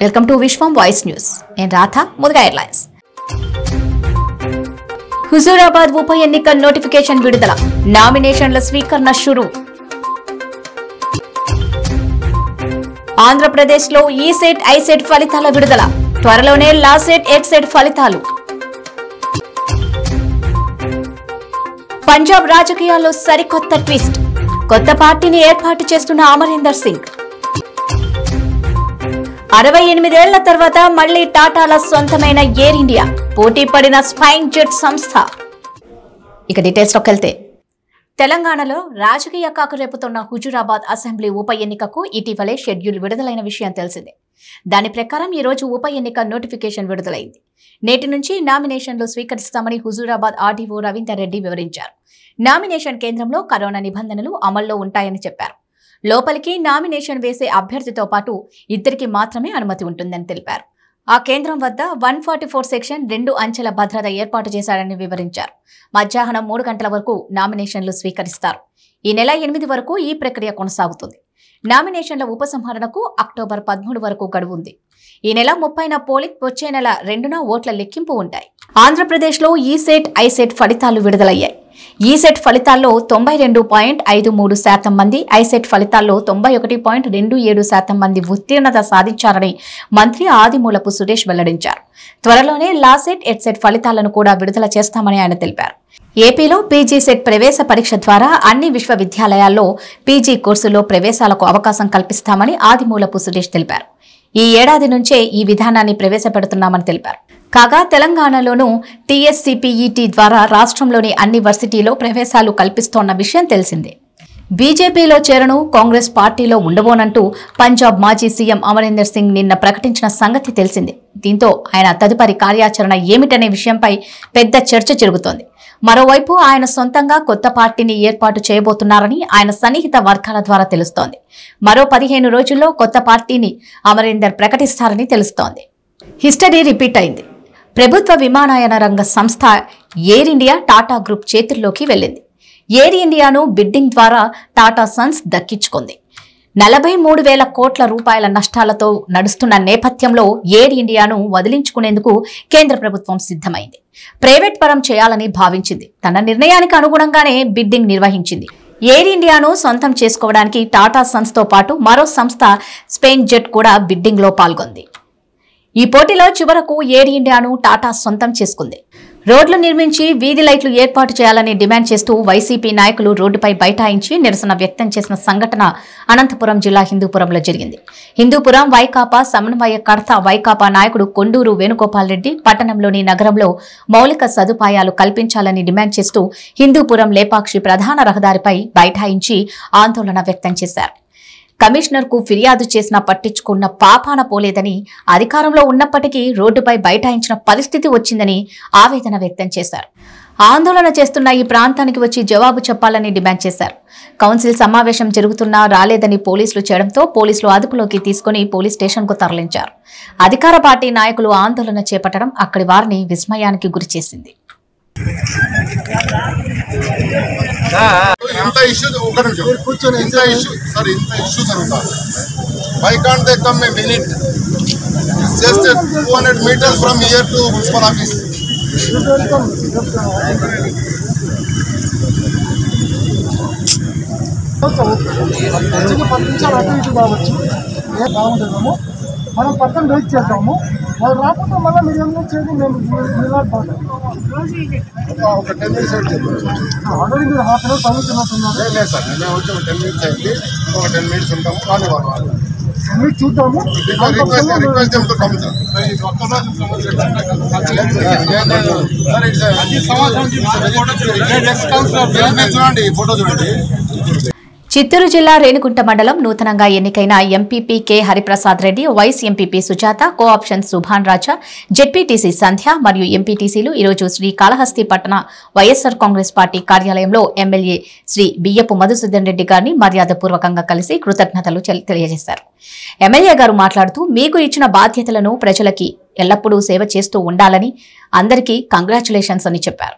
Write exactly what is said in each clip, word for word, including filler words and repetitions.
Welcome to Vishwam voice news. నేను రాధ. ముందుగా headlines. Huzurabad ఉప ఎన్నిక నోటిఫికేషన్ విడుదల. నామినేషన్ల స్వీకరణ షురు. ఆంధ్రప్రదేశ్ లో ఈ సెట్ ఐ సెట్ ఫలితాల విడుదల. త్వరలోనే లా సెట్ ఎడ్ సెట్ ఫలితాలు. పంజాబ్ రాజకీయాల్లో సరికొత్త ట్విస్ట్. కొత్త పార్టీని ఏర్పాటు చేస్తున్న అమరీందర్ సింగ్. అరవై ఎనిమిదేళ్ల తర్వాత మళ్లీ టాటాల సొంతమైన ఎయిర్ ఇండియా. పోటీ పడిన స్పైన్ జెట్ సంస్థ. ఇక డీటెయిల్స్ లోకి వెళ్తే, తెలంగాణలో రాజకీయ కాకురేపుతున్న హుజూరాబాద్ అసెంబ్లీ ఉప ఎన్నికకు ఇటీవలే షెడ్యూల్ విడుదలైన విషయం తెలిసిందే. దాని ప్రకారం ఈ రోజు ఉప ఎన్నిక నోటిఫికేషన్ విడుదలైంది. నేటి నుంచి నామినేషన్లు స్వీకరిస్తామని హుజూరాబాద్ ఆర్డీఓ రవీందర్ రెడ్డి వివరించారు. నామినేషన్ కేంద్రంలో కరోనా నిబంధనలు అమల్లో ఉంటాయని చెప్పారు. లోపలికి నామినేషన్ వేసే అభ్యర్థితో పాటు ఇద్దరికి మాత్రమే అనుమతి ఉంటుందని తెలిపారు. ఆ కేంద్రం వద్ద వన్ ఫార్టీ ఫోర్ సెక్షన్ రెండు అంచెల భద్రత ఏర్పాటు చేశారని వివరించారు. మధ్యాహ్నం మూడు గంటల వరకు నామినేషన్లు స్వీకరిస్తారు. ఈ నెల ఎనిమిది వరకు ఈ ప్రక్రియ కొనసాగుతుంది. నామినేషన్ల ఉపసంహరణకు అక్టోబర్ పదమూడు వరకు గడువు ఉంది. ఈ నెల ముప్పైన పోలింగ్, వచ్చే నెల రెండున ఓట్ల లెక్కింపు ఉంటాయి. ఆంధ్రప్రదేశ్లో ఈ సెట్ ఐ సెట్ ఫలితాలు విడుదలయ్యాయి. ఈ సెట్ ఫలితాల్లో తొంభై రెండు పాయింట్ ఐదు మూడు శాతం మంది, ఐసెట్ ఫలితాల్లో తొంభై ఒకటి పాయింట్ రెండు ఏడు శాతం మంది ఉత్తీర్ణత సాధించారని మంత్రి ఆదిమూలపు సురేష్ వెల్లడించారు. త్వరలోనే లాసెట్ ఎడ్సెట్ ఫలితాలను కూడా విడుదల చేస్తామని ఆయన తెలిపారు. ఏపీలో పీజీ సెట్ ప్రవేశ పరీక్ష ద్వారా అన్ని విశ్వవిద్యాలయాల్లో పీజీ కోర్సులో ప్రవేశాలకు అవకాశం కల్పిస్తామని ఆదిమూలపు సురేష్ తెలిపారు. ఈ ఏడాది నుంచే ఈ విధానాన్ని ప్రవేశపెడుతున్నామని తెలిపారు. కాగా తెలంగాణలోనూ టీఎస్సీపీఈటీ ద్వారా రాష్ట్రంలోని అన్ని వర్సిటీలో ప్రవేశాలు కల్పిస్తోన్న విషయం తెలిసిందే. బీజేపీలో చేరను, కాంగ్రెస్ పార్టీలో ఉండబోనంటూ పంజాబ్ మాజీ సీఎం అమరీందర్ సింగ్ నిన్న ప్రకటించిన సంగతి తెలిసిందే. దీంతో ఆయన తదుపరి కార్యాచరణ ఏమిటనే విషయంపై పెద్ద చర్చ జరుగుతోంది. మరోవైపు ఆయన సొంతంగా కొత్త పార్టీని ఏర్పాటు చేయబోతున్నారని ఆయన సన్నిహిత వర్గాల ద్వారా తెలుస్తోంది. మరో పదిహేను రోజుల్లో కొత్త పార్టీని అమరీందర్ ప్రకటిస్తారని తెలుస్తోంది. హిస్టరీ రిపీట్ అయింది. ప్రభుత్వ విమానయాన రంగ సంస్థ ఎయిర్ ఇండియా టాటా గ్రూప్ చేతుల్లోకి వెళ్లింది. ఎయిర్ ఇండియాను బిడ్డింగ్ ద్వారా టాటా సన్స్ దక్కించుకుంది. నలభై మూడు వేల కోట్ల రూపాయల నష్టాలతో నడుస్తున్న నేపథ్యంలో ఎయిర్ ఇండియాను వదిలించుకునేందుకు కేంద్ర ప్రభుత్వం సిద్ధమైంది. ప్రైవేట్ పరం చేయాలని భావించింది. తన నిర్ణయానికి అనుగుణంగానే బిడ్డింగ్ నిర్వహించింది. ఎయిర్ ఇండియాను సొంతం చేసుకోవడానికి టాటా సన్స్ తో పాటు మరో సంస్థ స్పెయిన్ జెట్ కూడా బిడ్డింగ్ లో పాల్గొంది. ఈ పోటీలో చివరకు ఎయిర్ ఇండియాను టాటా సొంతం చేసుకుంది. రోడ్లు నిర్మించి వీధి లైట్లు ఏర్పాటు చేయాలని డిమాండ్ చేస్తూ వైసీపీ నాయకులు రోడ్డుపై బైఠాయించి నిరసన వ్యక్తం చేసిన సంఘటన అనంతపురం జిల్లా హిందూపురంలో జరిగింది. హిందూపురం వైకాపా సమన్వయకర్త వైకాపా నాయకుడు కొండూరు వేణుగోపాల్ రెడ్డి పట్టణంలోని నగరంలో మౌలిక సదుపాయాలు కల్పించాలని డిమాండ్ చేస్తూ హిందూపురం లేపాక్షి ప్రధాన రహదారిపై బైఠాయించి ఆందోళన వ్యక్తం చేశారు. కమిషనర్ కు ఫిర్యాదు చేసినా పట్టించుకున్న పాపాన పోలేదని, అధికారంలో ఉన్నప్పటికీ రోడ్డుపై బైఠాయించిన పరిస్థితి వచ్చిందని ఆవేదన వ్యక్తం చేశారు. ఆందోళన చేస్తున్న ఈ ప్రాంతానికి వచ్చి జవాబు చెప్పాలని డిమాండ్ చేశారు. కౌన్సిల్ సమావేశం జరుగుతున్నా రాలేదని పోలీసులు చేయడంతో పోలీసులు అదుపులోకి తీసుకుని పోలీస్ స్టేషన్ కు తరలించారు. అధికార పార్టీ నాయకులు ఆందోళన చేపట్టడం అక్కడి వారిని విస్మయానికి గురిచేసింది. ఇంత ఇష్యూ ఒక నిమిషం కూర్చొని ఇంత ఇష్యూ సార్ ఇంత ఇష్యూ జరుగుతుంది. Why can't they come a minute? Just two hundred meters from here to municipal office. పది నిమిషాలు అటు ఇటు కావచ్చు, ఏ బాగుంటుందేమో మనం పక్కన వెయిట్ చేద్దాము. వాళ్ళు రాకుండా మళ్ళీ మీరు ఏం చేసి మేము ఒక టెన్ మినిట్స్ ఆల్రెడీ మీరు హాఫ్ అన్ అవర్ చదువుతున్నట్టున్నారు. లేదు సార్, మేము వచ్చి ఒక టెన్ మినిట్స్ అయింది. ఒక టెన్ మినిట్స్ ఉంటాము. కానీ వాళ్ళు మీరు చూద్దాము. రిక్వెస్ట్ రిక్వెస్ట్ చెప్తూ కమ్ సార్. చూడండి ఫోటో చూడండి. చిత్తూరు జిల్లా రేణిగుంట మండలం నూతనంగా ఎన్నికైన MPP K Hariprasad Reddy, vice MPP Sujatha, cooption Subhan Raja, ZPTC Sandhya మరియు ఎంపీటీసీలు ఈరోజు శ్రీ కాళహస్తి పట్టణ వైఎస్సార్ కాంగ్రెస్ పార్టీ కార్యాలయంలో ఎమ్మెల్యే శ్రీ బియ్యపు మధుసూదన్ రెడ్డి గారిని మర్యాదపూర్వకంగా కలిసి కృతజ్ఞతలు తెలియజేశారు. ఎమ్మెల్యే గారు మాట్లాడుతూ, మీకు ఇచ్చిన బాధ్యతలను ప్రజలకి ఎల్లప్పుడూ సేవ చేస్తూ ఉండాలని, అందరికీ కంగ్రాచులేషన్స్ అని చెప్పారు.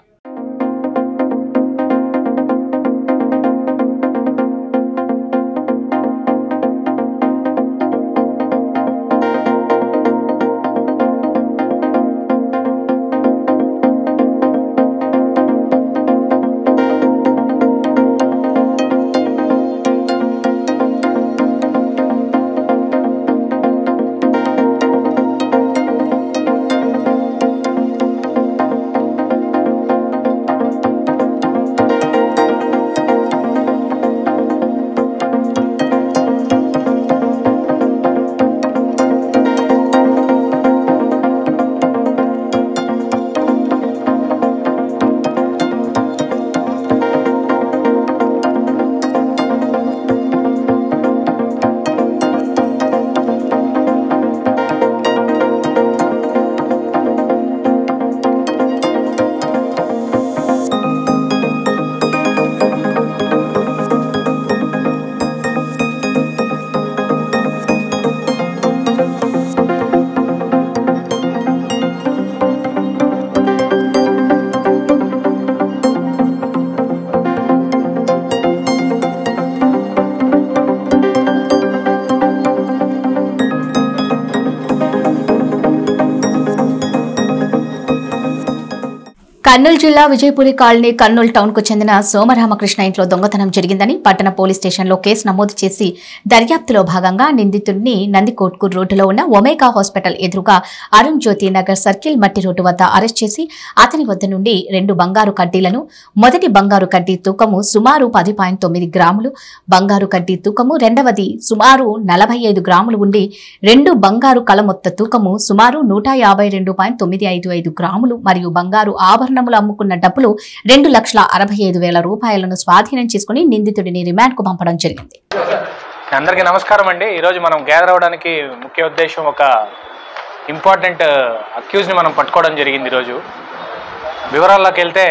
కర్నూలు జిల్లా విజయపురి కాలనీ కర్నూలు టౌన్ కు చెందిన సోమరామకృష్ణ ఇంట్లో దొంగతనం జరిగిందని పట్టణ పోలీస్ స్టేషన్లో కేసు నమోదు చేసి దర్యాప్తులో భాగంగా నిందితుడిని నందికోట్కు రోడ్డులో ఉన్న ఒమేగా హాస్పిటల్ ఎదురుగా అరుణ్ జ్యోతి నగర్ సర్కిల్ మట్టి రోడ్డు వద్ద అరెస్ట్ చేసి అతని వద్ద నుండి రెండు బంగారు కడ్డీలను, మొదటి బంగారు కడ్డీ తూకము సుమారు పది పాయింట్ తొమ్మిది గ్రాములు, బంగారు కడ్డీ తూకము రెండవది సుమారు నలభై ఐదు గ్రాములు ఉండి రెండు బంగారు కలమొత్త తూకము సుమారు నూట యాభై రెండు పాయింట్ తొమ్మిది ఐదు ఐదు గ్రాములు మరియు బంగారు ఆభరణ అమ్ముకున్న డబ్బులు రెండు లక్షల అరవై ఐదు వేల రూపాయలను స్వాధీనం చేసుకుని నిందితుడిని రిమాండ్ కు పంపడం జరిగింది. అందరికీ నమస్కారం అండి. ఈరోజు మనం గ్యాదర్ అవడానికి ముఖ్య ఉద్దేశం ఒక ఇంపార్టెంట్ అక్యూజ్ ని మనం పట్టుకోవడం జరిగింది. ఈరోజు వివరాల్లోకి వెళ్తే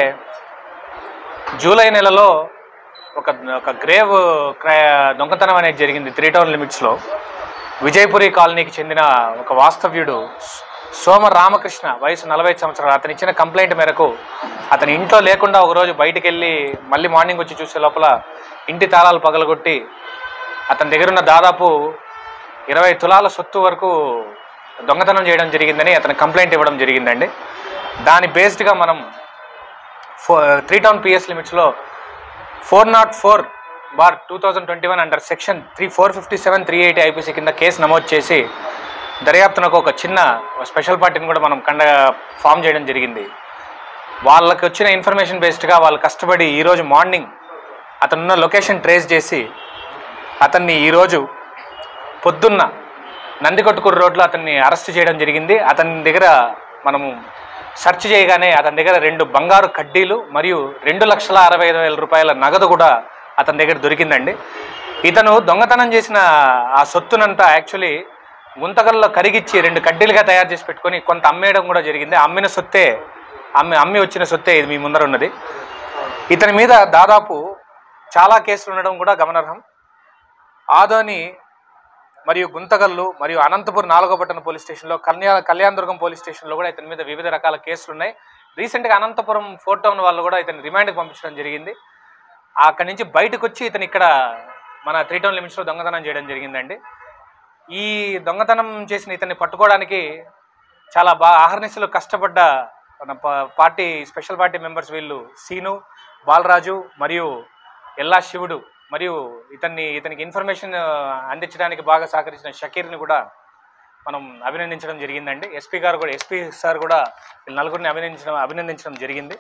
జూలై నెలలో ఒక ఒక గ్రేవ్ దొంగతనం అనేది జరిగింది త్రీ టౌన్ లిమిట్స్లో. విజయపురి కాలనీకి చెందిన ఒక వాస్తవ్యుడు సోమ రామకృష్ణ వయసు నలభై సంవత్సరాలు అతను ఇచ్చిన కంప్లైంట్ మేరకు అతని ఇంట్లో లేకుండా ఒకరోజు బయటికి వెళ్ళి మళ్ళీ మార్నింగ్ వచ్చి చూసే లోపల ఇంటి తాళాలు పగలగొట్టి అతని దగ్గర ఉన్న దాదాపు ఇరవై తులాల సొత్తు వరకు దొంగతనం చేయడం జరిగిందని అతను కంప్లైంట్ ఇవ్వడం జరిగిందండి. దాని బేస్డ్గా మనం ఫో త్రీ టౌన్ పిఎస్ లిమిట్స్లో four not four bar two thousand twenty one under section three four fifty seven three eighty IPC కింద కేసు నమోదు చేసి దర్యాప్తునకు ఒక చిన్న స్పెషల్ పార్టీని కూడా మనం కండ ఫామ్ చేయడం జరిగింది. వాళ్ళకి వచ్చిన ఇన్ఫర్మేషన్ బేస్డ్గా వాళ్ళు కష్టపడి ఈరోజు మార్నింగ్ అతనున్న లొకేషన్ ట్రేస్ చేసి అతన్ని ఈరోజు పొద్దున్న నందికొట్కూరు రోడ్లో అతన్ని అరెస్ట్ చేయడం జరిగింది. అతని దగ్గర మనము సెర్చ్ చేయగానే అతని దగ్గర రెండు బంగారు కడ్డీలు మరియు రెండు లక్షల అరవై ఐదు వేల రూపాయల నగదు కూడా అతని దగ్గర దొరికిందండి. ఇతను దొంగతనం చేసిన ఆ సొత్తునంతా యాక్చువల్లీ గుంతకల్లో కరిగిచ్చి రెండు కడ్డీలుగా తయారు చేసి పెట్టుకొని కొంత అమ్మేయడం కూడా జరిగింది. అమ్మిన సొత్తే అమ్మి అమ్మి వచ్చిన సొత్తే ఇది మీ ముందర ఉన్నది. ఇతని మీద దాదాపు చాలా కేసులు ఉండడం కూడా గమనార్హం. ఆదోని మరియు గుంతకల్లు మరియు అనంతపురం నాలుగో పట్టణ పోలీస్ స్టేషన్లో, కళ్యాణ కళ్యాణదుర్గం పోలీస్ స్టేషన్లో కూడా ఇతని మీద వివిధ రకాల కేసులు ఉన్నాయి. రీసెంట్గా అనంతపురం ఫోర్ టౌన్ వాళ్ళు కూడా ఇతని రిమాండ్కి పంపించడం జరిగింది. అక్కడి నుంచి బయటకు వచ్చి ఇతను ఇక్కడ మన త్రీ టౌన్ లిమిట్స్లో దొంగతనం చేయడం జరిగిందండి. ఈ దొంగతనం చేసిన ఇతన్ని పట్టుకోవడానికి చాలా బాగా ఆహర్నిశలు కష్టపడ్డ మన పార్టీ స్పెషల్ పార్టీ మెంబర్స్ వీళ్ళు సీను, బాలరాజు మరియు ఎల్లా శివుడు మరియు ఇతన్ని ఇతనికి ఇన్ఫర్మేషన్ అందించడానికి బాగా సహకరించిన షకీర్ని కూడా మనం అభినందించడం జరిగిందండి. ఎస్పీ గారు కూడా ఎస్పీ సార్ కూడా వీళ్ళు నలుగురిని అభినందించడం అభినందించడం జరిగింది.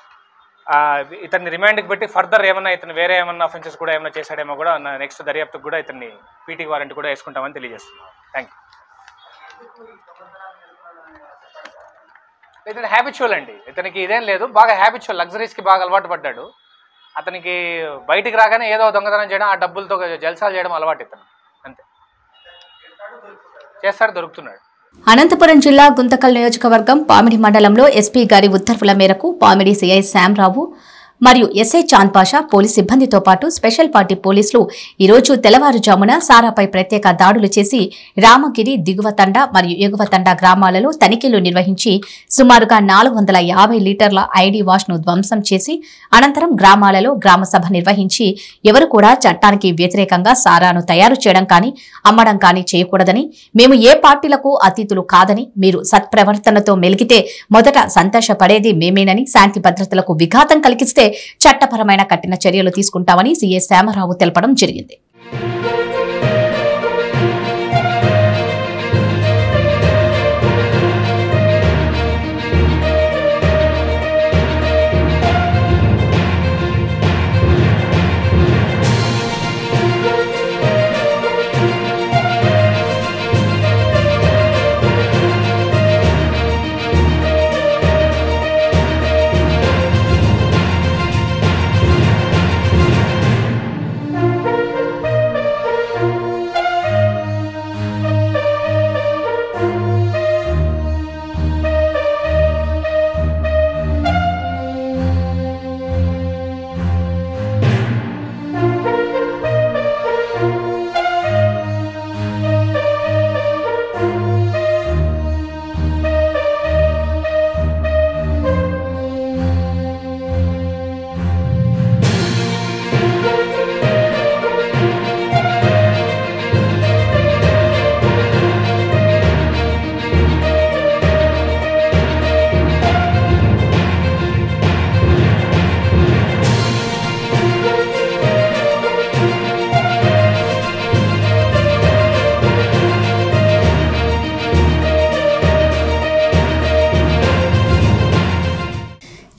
ఇతన్ని రిమాండ్కి పెట్టి ఫర్దర్ ఏమన్నా ఇతను వేరే ఏమన్నా అఫెన్సెస్ కూడా ఏమైనా చేశాడేమో కూడా నెక్స్ట్ దర్యాప్తుకు కూడా ఇతన్ని పీటీ వారెంట్ కూడా వేసుకుంటామని తెలియజేస్తున్నాం. Thank you. ఇతని హ్యాబిచువల్ అండి. ఇతనికి ఇదేం లేదు, బాగా హ్యాబిచువల్, లగ్జరీస్కి బాగా అలవాటు పడ్డాడు. అతనికి బయటికి రాగానే ఏదో దొంగతనం చేయడం, ఆ డబ్బులతో జల్సాలు చేయడం అలవాటు ఇతను. అంతే చేస్తాడు, దొరుకుతున్నాడు. అనంతపురం జిల్లా గుంతకల్ నియోజకవర్గం పామిడి మండలంలో ఎస్పీ గారి ఉత్తర్వుల మేరకు పామిడి సిఐ శ్యాంరావు మరియు ఎస్ఐ చాంద్ పాషా పోలీస్ సిబ్బందితో పాటు స్పెషల్ పార్టీ పోలీసులు ఈరోజు తెల్లవారుజామున సారాపై ప్రత్యేక దాడులు చేసి రామగిరి దిగువ తండ మరియు ఎగువ తండ గ్రామాలలో తనిఖీలు నిర్వహించి సుమారుగా నాలుగు వందల యాభై లీటర్ల ఐడీ వాష్ ను ధ్వంసం చేసి అనంతరం గ్రామాలలో గ్రామ సభ నిర్వహించి ఎవరు కూడా చట్టానికి వ్యతిరేకంగా సారాను తయారు చేయడం కానీ అమ్మడం కానీ చేయకూడదని, మేము ఏ పార్టీలకు అతీతులు కాదని, మీరు సత్ప్రవర్తనతో మెలిగితే మొదట సంతోషపడేది మేమేనని, శాంతి భద్రతలకు విఘాతం కలిగిస్తే చట్టపరమైన కఠిన చర్యలు తీసుకుంటామని సీఎస్ శ్యామరావు తెలపడం జరిగింది.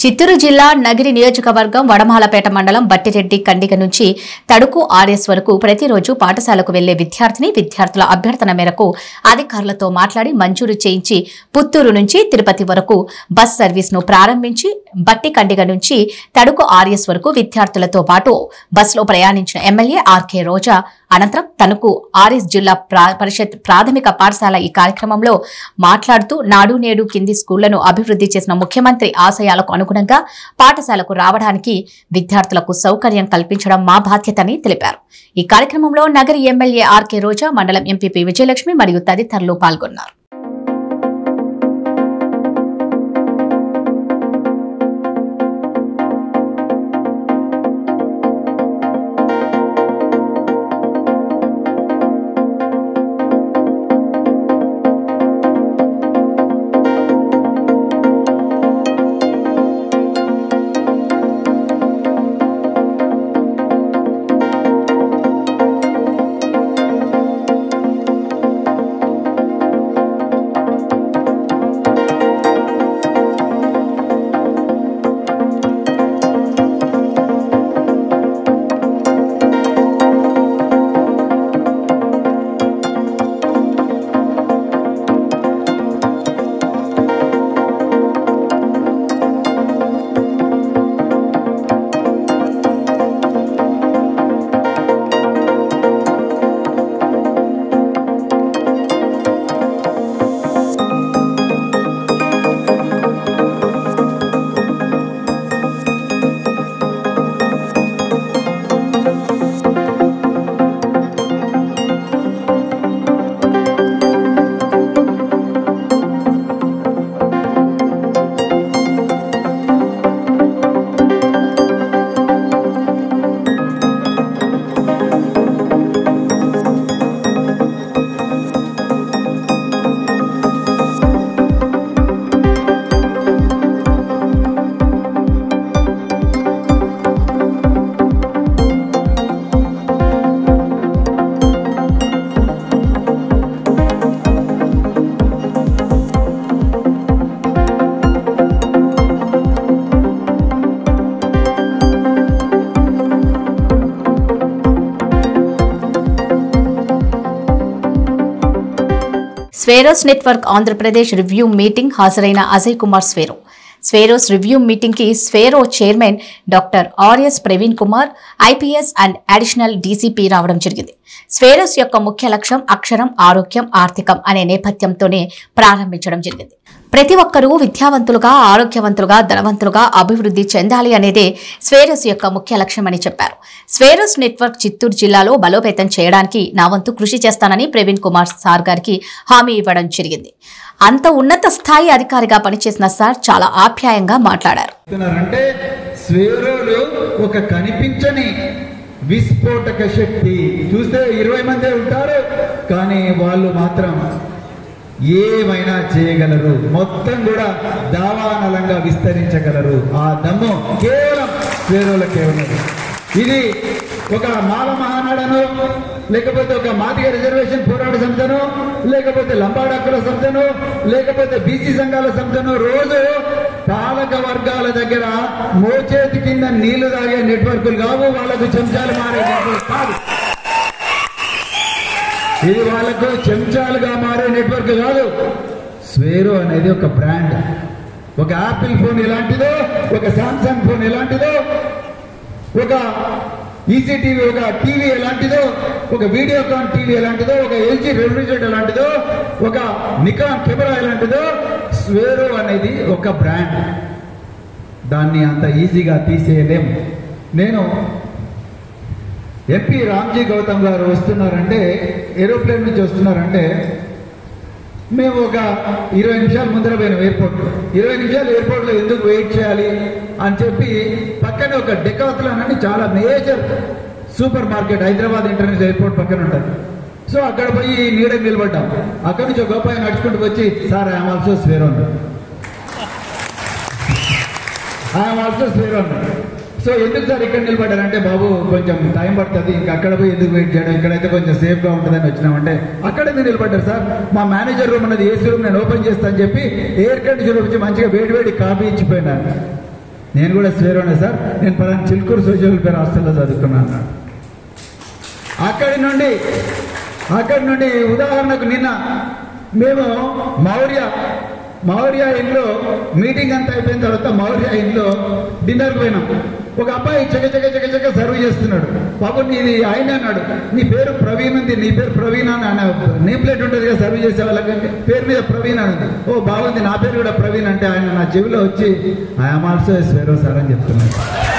చిత్తూరు జిల్లా నగిరి నియోజకవర్గం వడమాలపేట మండలం బట్టిరెడ్డి కండిగ నుంచి తడుకు ఆర్ఎస్ వరకు ప్రతిరోజు పాఠశాలకు వెళ్లే విద్యార్థిని విద్యార్థుల అభ్యర్థన మేరకు అధికారులతో మాట్లాడి మంజూరు చేయించి పుత్తూరు నుంచి తిరుపతి వరకు బస్ సర్వీస్ ను ప్రారంభించి బట్టి కండిగ నుంచి తడుకు ఆర్ఎస్ వరకు విద్యార్థులతో పాటు బస్సులో ప్రయాణించిన ఎమ్మెల్యే ఆర్కే రోజా అనంతరం తనకు ఆర్ఎస్ జిల్లా పరిషత్ ప్రాథమిక పాఠశాల ఈ కార్యక్రమంలో మాట్లాడుతూ నాడు నేడు కింది స్కూళ్లను అభివృద్ధి చేసిన ముఖ్యమంత్రి ఆశయాలకు అనుగుణంగా పాఠశాలకు రావడానికి విద్యార్థులకు సౌకర్యం కల్పించడం మా బాధ్యతని తెలిపారు. ఈ కార్యక్రమంలో నగరి ఎమ్మెల్యే ఆర్కే రోజా, మండలం ఎంపీపీ విజయలక్ష్మి మరియు తదితరులు పాల్గొన్నారు. Swaeroes network Andhra Pradesh review meeting హాజరైన అజయ్ కుమార్ స్వేరో. స్వేరోస్ రివ్యూ మీటింగ్ కి Swaero chairman doctor RS Praveen Kumar, IPS and additional DCP రావడం జరిగింది. స్వేరోస్ యొక్క ముఖ్య లక్ష్యం అక్షరం, ఆరోగ్యం, ఆర్థికం అనే నేపథ్యంతోనే ప్రారంభించడం జరిగింది. ప్రతి ఒక్కరూ విద్యావంతులుగా, ఆరోగ్యవంతులుగా, ధనవంతులుగా అభివృద్ధి చెందాలి అనేదే స్వేరోస్ యొక్క ముఖ్య లక్ష్యమని చెప్పారు. స్వేరోస్ నెట్వర్క్ చిత్తూరు జిల్లాలో బలోపేతం చేయడానికి నా వంతు కృషి చేస్తానని ప్రవీణ్ కుమార్ సార్ గారికి హామీ ఇవ్వడం జరిగింది. అంత ఉన్నత స్థాయి అధికారిగా పనిచేసిన సార్ చాలా ఆప్యాయంగా మాట్లాడారు. అంటే స్వేరోలో ఒక కనిపించని విస్ఫోటక శక్తి. చూస్తే ఇరవై మంది ఉంటారు, కానీ వాళ్ళు మాత్రం ఏమైనా చేయగలరు, మొత్తం కూడా దావానలంగా విస్తరించగలరు. ఆ దమ్ము కేవలం స్వేరోలకే ఉన్నది. ఇది ఒక మాల మహానాడను, లేకపోతే ఒక మాదిగ రిజర్వేషన్ పోరాట సంస్థను, లేకపోతే లంబాడాకుల సంస్థను, లేకపోతే బీసీ సంఘాల సంస్థను రోజు పాలక వర్గాల దగ్గర మోచేతి కింద నీళ్లు తాగే నెట్వర్కులు కావు, వాళ్ళకు చెంచాలు మారే నెట్వర్క్ కాదు. ఇది వాళ్ళకు చెంచాలుగా మారే నెట్వర్క్ కాదు. స్వేరో అనేది ఒక బ్రాండ్. ఒక యాపిల్ ఫోన్ ఎలాంటిదో, ఒక సామ్సంగ్ ఫోన్ ఎలాంటిదో, ఒక ఈసీటీవీ ఒక టీవీ ఎలాంటిదో, ఒక వీడియోకాన్ టీవీ ఎలాంటిదో, ఒక ఎల్జీ రెఫ్రిజిరేటర్ ఎలాంటిదో, ఒక నికాన్ కెమెరా ఎలాంటిదో, స్వేరో అనేది ఒక బ్రాండ్. దాన్ని అంత ఈజీగా తీసేయలేం. నేను ఎంపీ రామ్జీ గౌతమ్ గారు వస్తున్నారంటే, ఏరోప్లేన్ నుంచి వస్తున్నారంటే, మేము ఒక ఇరవై నిమిషాలు ముందర పోయినాం ఎయిర్పోర్ట్. ఇరవై నిమిషాలు ఎయిర్పోర్ట్లో ఎందుకు వెయిట్ చేయాలి అని చెప్పి పక్కనే ఒక డెకాథ్లాన్ అని చాలా major supermarket Hyderabad international airport పక్కన ఉంటుంది. సో అక్కడ పోయి నీడకు నిలబడ్డాం. అక్కడి నుంచి ఒక గొప్ప నడుచుకుంటూ వచ్చి, సార్ ఐఎమ్ ఆల్సో స్వేరో అన్నాడు. ఐఎమ్ ఆల్సో స్వేరో అన్నాడు. సో ఎందుకు సార్ ఇక్కడ నిలబడ్డారంటే, బాబు కొంచెం టైం పడుతుంది, ఇంకా అక్కడ పోయి ఎందుకు వెయిట్ చేయడం, ఇక్కడైతే కొంచెం సేఫ్గా ఉంటుందని వచ్చినామంటే, అక్కడ ఎందుకు నిలబడ్డారు సార్, మా మేనేజర్ రూమ్ అన్నది ఏసీ రూమ్ నేను ఓపెన్ చేస్తాను చెప్పి ఎయిర్ కండిషనర్ వచ్చి మంచిగా వేడి వేడి కాఫీ ఇచ్చిపోయినాను. నేను కూడా స్వేరోనే సార్, నేను పలానా చిలుకూరు సోషల్ వెల్ఫేర్ హాస్టల్లో చదువుకున్నాను అన్నాడు. అక్కడి నుండి అక్కడి నుండి ఉదాహరణకు నిన్న మేము మౌర్య మౌర్య ఇంట్లో మీటింగ్ అంతా అయిపోయిన తర్వాత మౌర్య ఇంట్లో డిన్నర్కి పోయినాం. ఒక అబ్బాయి చక చక చక చక సర్వ్ చేస్తున్నాడు. పాపం నీది ఆయన అన్నాడు, నీ పేరు ప్రవీణ్ ఉంది, నీ పేరు ప్రవీణ్ అని ఆయన నేమ్ ప్లేట్ ఉంటుంది కదా సర్వ్ చేసే వాళ్ళకంటే, పేరు మీద ప్రవీణ్ అని ఉంది. ఓ బాగుంది, నా పేరు కూడా ప్రవీణ్ అంటే ఆయన నా చెవిలో వచ్చి ఐఎమ్ ఆల్సో స్వేరో సార్ అని చెప్తున్నాడు.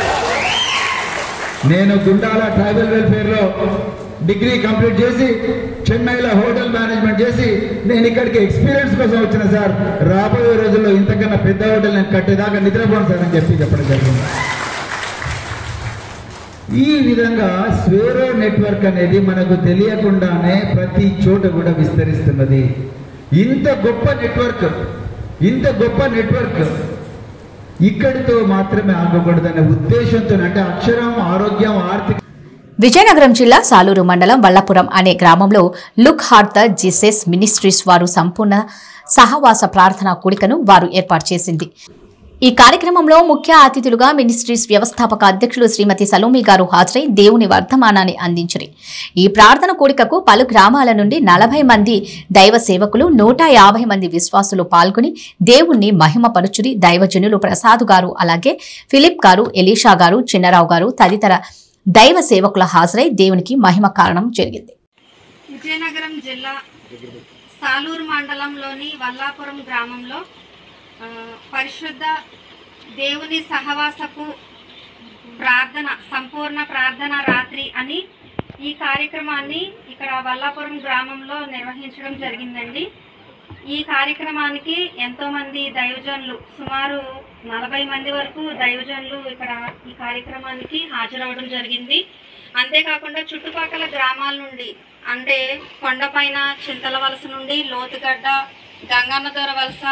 నేను గుండాల ట్రైబల్ వెల్ఫేర్లో డిగ్రీ కంప్లీట్ చేసి చెన్నైలో హోటల్ మేనేజ్మెంట్ చేసి నేను ఇక్కడికి ఎక్స్పీరియన్స్ కోసం వచ్చిన సార్. రాబోయే రోజుల్లో ఇంతకన్నా పెద్ద హోటల్ నేను కట్టేదాకా నిద్రపోను సార్ అని చెప్పి చెప్పడం జరిగింది. ఈ విధంగా స్వేరో నెట్వర్క్ అనేది మనకు తెలియకుండానే ప్రతి చోట కూడా విస్తరిస్తున్నది. ఇంత గొప్ప నెట్వర్క్ ఇంత గొప్ప నెట్వర్క్ ఇక్కడితో మాత్రమే ఆగకూడదనే ఉద్దేశంతో, అంటే అక్షరం, ఆరోగ్యం, ఆర్థిక. విజయనగరం జిల్లా సాలూరు మండలం వల్లపురం అనే గ్రామంలో look heart the Jesus ministries వారు సంపూర్ణ సహవాస ప్రార్థనా కూడికను వారు ఏర్పాటు చేసింది. ఈ కార్యక్రమంలో ముఖ్య అతిథులుగా మినిస్ట్రీస్ వ్యవస్థాపక అధ్యక్షులు శ్రీమతి సలోమి గారు హాజరై దేవుని వర్ధమానాన్ని అందించారు. ఈ ప్రార్థన కూడికకు పలు గ్రామాల నుండి నలభై మంది దైవ సేవకులు, నూట యాభై మంది విశ్వాసులు పాల్గొని దేవుణ్ణి మహిమపరుచురి. దైవజనులు ప్రసాద్ గారు, అలాగే ఫిలిప్ గారు, ఎలీషా గారు, చిన్నరావు గారు తదితర దైవ సేవకుల హాజరై దేవునికి మహిమ కారణం జరిగింది. విజయనగరం జిల్లా సాలూరు మండలంలోని వల్లాపురం గ్రామంలో పరిశుద్ధ దేవుని సహవాసపు ప్రార్థన, సంపూర్ణ ప్రార్థన రాత్రి అని ఈ కార్యక్రమాన్ని ఇక్కడ వల్లాపురం గ్రామంలో నిర్వహించడం జరిగిందండి. ఈ కార్యక్రమానికి ఎంతో మంది దైవజనులు, సుమారు నలభై మంది వరకు దైవజనులు ఇక్కడ ఈ కార్యక్రమానికి హాజరవడం జరిగింది. అంతేకాకుండా చుట్టుపక్కల గ్రామాల నుండి, అంటే కొండపైన చింతల వలస నుండి, లోతుగడ్డ, గంగన్నదొర వలస,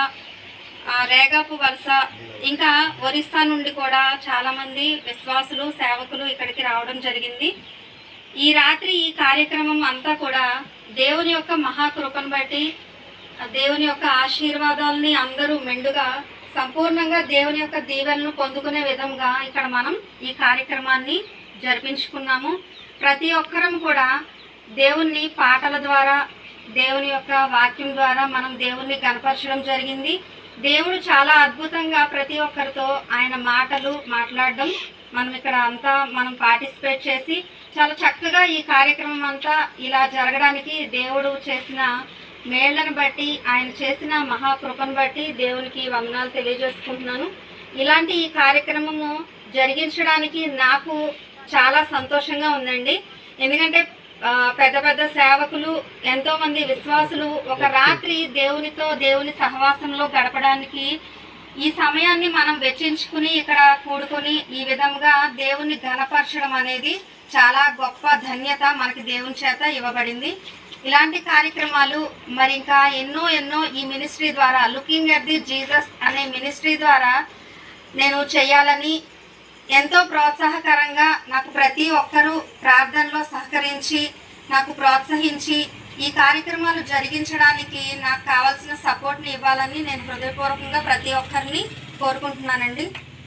రేగాపు వలస, ఇంకా ఒరిస్సా నుండి కూడా చాలామంది విశ్వాసులు, సేవకులు ఇక్కడికి రావడం జరిగింది. ఈ రాత్రి ఈ కార్యక్రమం అంతా కూడా దేవుని యొక్క మహాకృపను బట్టి, దేవుని యొక్క ఆశీర్వాదాలని అందరూ మెండుగా సంపూర్ణంగా దేవుని యొక్క దీవెనను పొందుకునే విధంగా ఇక్కడ మనం ఈ కార్యక్రమాన్ని జరిపించుకున్నాము. ప్రతి ఒక్కరం కూడా దేవుణ్ణి పాటల ద్వారా, దేవుని యొక్క వాక్యం ద్వారా మనం దేవుణ్ణి కనపరచడం జరిగింది. దేవుడు చాలా అద్భుతంగా ప్రతి ఒక్కరితో ఆయన మాటలు మాట్లాడడం మనం ఇక్కడ అంతా మనం పార్టిసిపేట్ చేసి చాలా చక్కగా ఈ కార్యక్రమం అంతా ఇలా జరగడానికి దేవుడు చేసిన మేళ్లను బట్టి, ఆయన చేసిన మహాకృపను బట్టి దేవునికి వందనాలు తెలియజేసుకుంటున్నాను. ఇలాంటి ఈ కార్యక్రమము జరిగించడానికి నాకు చాలా సంతోషంగా ఉందండి. ఎందుకంటే పెద్ద పెద్ద సేవకులు, ఎంతో మంది విశ్వాసులు ఒక రాత్రి దేవునితో, దేవుని సహవాసంలో గడపడానికి ఈ సమయాన్ని మనం వెచ్చించుకుని ఇక్కడ కూడుకొని ఈ విధంగా దేవుని ఘనపరచడం అనేది చాలా గొప్ప ధన్యత మనకి దేవుని చేత ఇవ్వబడింది. ఇలాంటి కార్యక్రమాలు మరి ఇంకా ఎన్నో ఎన్నో ఈ మినిస్ట్రీ ద్వారా, లుకింగ్ ఎట్ ది జీసస్ అనే మినిస్ట్రీ ద్వారా నేను చేయాలని ఎంతో ప్రోత్సాహకరంగా నాకు ప్రతి ఒక్కరూ ప్రార్థనలో సహకరించి నాకు ప్రోత్సహించి ఈ కార్యక్రమాలు జరిగించడానికి నాకు కావాల్సిన సపోర్ట్ని ఇవ్వాలని నేను హృదయపూర్వకంగా ప్రతి ఒక్కరిని కోరుకుంటున్నానండి.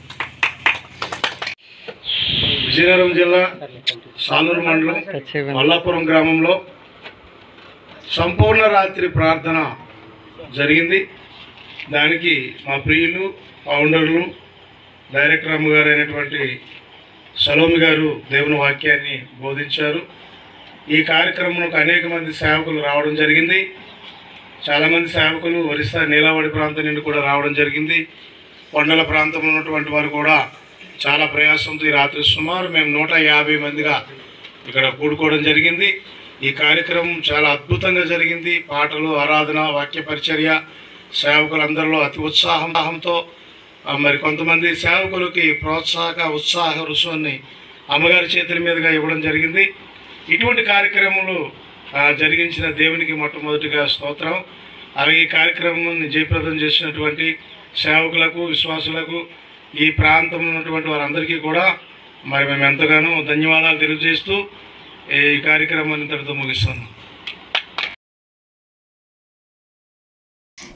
విజయనగరం జిల్లా సాలూరు మండలం వల్లాపురం గ్రామంలో సంపూర్ణ రాత్రి ప్రార్థన జరిగింది. దానికి మా ప్రియులు, ఫౌండర్లు, డైరెక్టర్ అమ్మగారు అయినటువంటి సలోమి గారు దేవుని వాక్యాన్ని బోధించారు. ఈ కార్యక్రమంలోకి అనేక మంది సేవకులు రావడం జరిగింది. చాలామంది సేవకులు ఒరిస్సా నీలావడి ప్రాంతం నుండి కూడా రావడం జరిగింది. కొండల ప్రాంతంలో ఉన్నటువంటి వారు కూడా చాలా ప్రయాసంతో ఈ రాత్రి సుమారు మేము నూట యాభై మందిగా ఇక్కడ కూడుకోవడం జరిగింది. ఈ కార్యక్రమం చాలా అద్భుతంగా జరిగింది. పాటలు, ఆరాధన, వాక్య పరిచర్య, సేవకులందరిలో అతి ఉత్సాహంతో మరి కొంతమంది సేవకులకి ప్రోత్సాహక ఉత్సాహ రుసుని అమ్మగారి చేతుల మీదుగా ఇవ్వడం జరిగింది. ఇటువంటి కార్యక్రమాలు జరిగించిన దేవునికి మొట్టమొదటిగా స్తోత్రం. అలాగే ఈ కార్యక్రమాన్ని జయప్రదం చేసినటువంటి సేవకులకు, విశ్వాసులకు, ఈ ప్రాంతంలో ఉన్నటువంటి వారందరికీ కూడా మరి మేము ఎంతగానో ధన్యవాదాలు తెలియజేస్తూ ఈ కార్యక్రమాన్ని ఇంతటితో ముగిస్తున్నాం.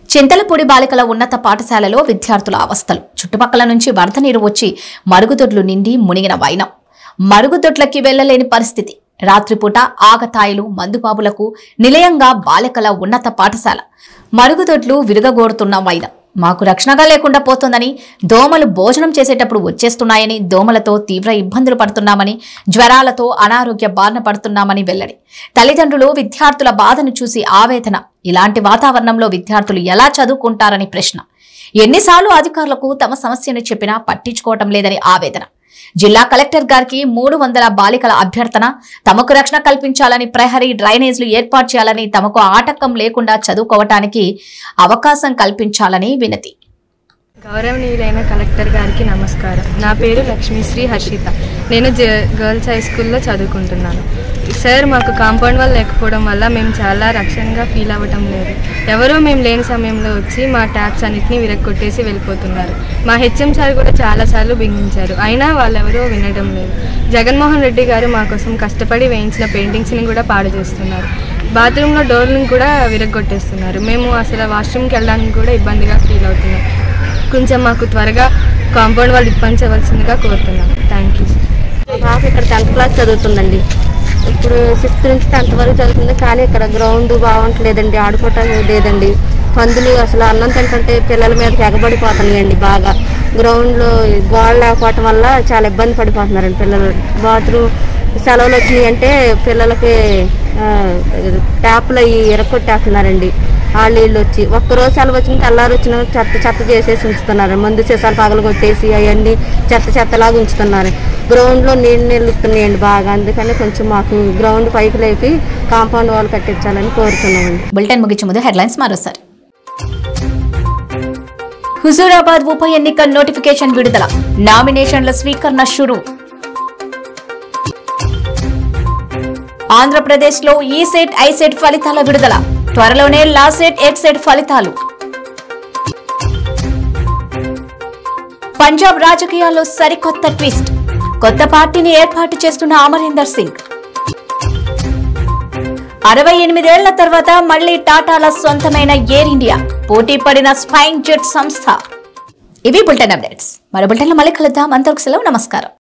చింతలపూడి బాలికల ఉన్నత పాఠశాలలో విద్యార్థుల అవస్థలు. చుట్టుపక్కల నుంచి వరద నీరు వచ్చి మరుగుదొడ్లు నిండి మునిగిన వైనం. మరుగుదొడ్లకి వెళ్లలేని పరిస్థితి. రాత్రిపూట ఆగతాయిలు మందుబాబులకు నిలయంగా బాలికల ఉన్నత పాఠశాల. మరుగుదొడ్లు విరుగగోరుతున్న వైనం. మాకు రక్షణగా లేకుండా పోతోందని, దోమలు భోజనం చేసేటప్పుడు వచ్చేస్తున్నాయని, దోమలతో తీవ్ర ఇబ్బందులు పడుతున్నామని, జ్వరాలతో అనారోగ్య బారిన పడుతున్నామని వెల్లడి. తల్లిదండ్రులు విద్యార్థుల బాధను చూసి ఆవేదన. ఇలాంటి వాతావరణంలో విద్యార్థులు ఎలా చదువుకుంటారని ప్రశ్న. ఎన్నిసార్లు అధికారులకు తమ సమస్యను చెప్పినా పట్టించుకోవటం లేదని ఆవేదన. జిల్లా కలెక్టర్ గారికి మూడు వందల బాలికల అభ్యర్థన. తమకు రక్షణ కల్పించాలని, ప్రహరీ డ్రైనేజ్లు ఏర్పాటు చేయాలని, తమకు ఆటంకం లేకుండా చదువుకోవటానికి అవకాశం కల్పించాలని వినతి. గౌరవనీయులైన కలెక్టర్ గారికి నమస్కారం. నా పేరు లక్ష్మీశ్రీ హర్షిత. నేను గర్ల్స్ హై స్కూల్లో చదువుకుంటున్నాను. సార్, మాకు కాంపౌండ్ వాళ్ళు లేకపోవడం వల్ల మేము చాలా రక్షణగా ఫీల్ అవ్వటం లేదు. ఎవరో మేము లేని సమయంలో వచ్చి మా ట్యాప్స్ అన్నిటినీ విరగొట్టేసి వెళ్ళిపోతున్నారు. మా హెచ్ఎం సార్ కూడా చాలాసార్లు బిగించారు, అయినా వాళ్ళెవరో వినడం లేదు. జగన్మోహన్ రెడ్డి గారు మా కోసం కష్టపడి వేయించిన పెయింటింగ్స్ని కూడా పాడు చేస్తున్నారు. బాత్రూంలో డోర్లను కూడా విరగొట్టేస్తున్నారు. మేము అసలు వాష్రూమ్కి వెళ్ళడానికి కూడా ఇబ్బందిగా ఫీల్ అవుతున్నాం. కొంచెం మాకు త్వరగా కాంపౌండ్ వాళ్ళు ఇప్పించవలసిందిగా కోరుతున్నాం. Thank you. మా పాప ఇక్కడ టెన్త్ క్లాస్ చదువుతుందండి. ఇప్పుడు సిక్స్త్ నుంచి టెన్త్ వరకు చదువుతుంది. కానీ ఇక్కడ గ్రౌండ్ బాగుంటలేదండి, ఆడుకోవటానికి లేదండి. పందులు అసలు అన్నం తింటుంటే పిల్లల మీదకి ఎగబడిపోతున్నాయండి బాగా. గ్రౌండ్లో గోడ లేకపోవటం వల్ల చాలా ఇబ్బంది పడిపోతున్నారండి పిల్లలు. బాత్రూమ్ సెలవులు వచ్చినాయి అంటే పిల్లలకి ట్యాప్లు అవి ఎరగొట్టేస్తున్నారండి. వాళ్ళు వీళ్ళు వచ్చి ఒక్కరోజు సెలవు వచ్చిన తెల్లారు వచ్చిన చెత్త చెత్త చేసేసి ఉంచుతున్నారు. మందు సీసాలు పగలు కొట్టేసి అవన్నీ చెత్త చెత్తలాగా ఉంచుతున్నారు. గ్రౌండ్లో నీళ్ళు నిలుస్తున్నాయండి బాగా. అందుకని కొంచెం మాకు గ్రౌండ్ పైకి లేపి కాంపౌండ్ వాళ్ళు కట్టించాలని కోరుతున్నామండి. బులెటిన్ ముగించే ముందు హెడ్లైన్స్ మరోసారి. హుజూరాబాద్ ఉప ఎన్నిక నోటిఫికేషన్ విడుదల. నామినేషన్ల స్వీకరణ షురు. ఆంధ్రప్రదేశ్ లో ఈ సెట్ ఐ సెట్ ఫలితాల విడుదల. త్వరలోనే లా సెట్ ఎట్ సెట్ ఫలితాలు. పంజాబ్ రాజకీయాల్లో సరికొత్త ట్విస్ట్. కొత్త పార్టీని ఏర్పాటు చేస్తున్న అమరీందర్ సింగ్. అరవై ఎనిమిదేళ్ల తర్వాత మళ్లీ టాటాల సొంతమైన ఎయిర్ ఇండియా. పోటీ పడిన స్పైన్ జెట్ సంస్థ. ఇవి బులెటిన్ అప్డేట్స్. మరో బులెటిన్లో మళ్ళీ కలుద్దాం. అంతవరకు సెలవు. నమస్కారం.